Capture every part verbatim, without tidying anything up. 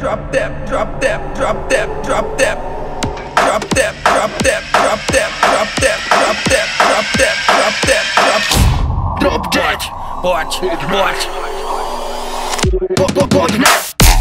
drop that, drop that, drop that, drop that, drop that, drop that, drop that, drop that, drop that, drop that, drop that, drop drop that. Watch, watch. Watch now.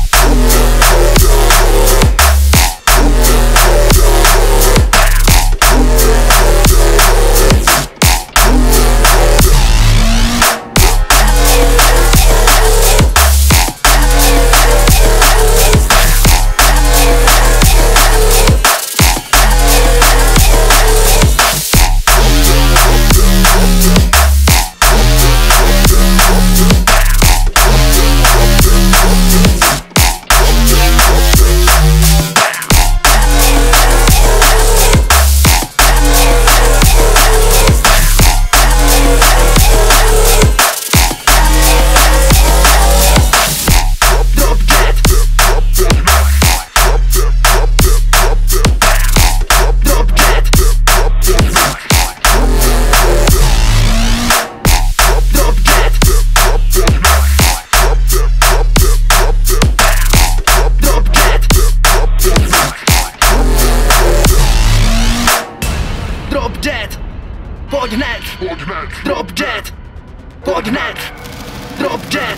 Drop dead, pojď hned, drop dead, pojď hned, drop dead,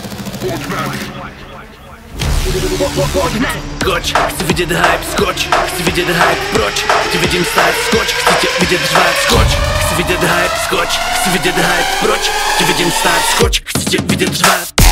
pojď hned. Skoč, chci vidět hype, skoč, chci vidět hype, proč? Tě vidím stát, skoč, chci tě vidět řvát, skoč, chci vidět hype, skoč, chci vidět hype, proč? Tě vidím stát, skoč, chci tě vidět řvát.